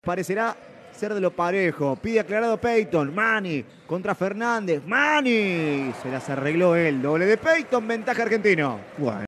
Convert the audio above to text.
parecerá ser de lo parejo. Pide aclarado Peyton. Mani contra Fernández. Mani. Se las arregló él. Doble de Peyton. Ventaja argentino. Bueno.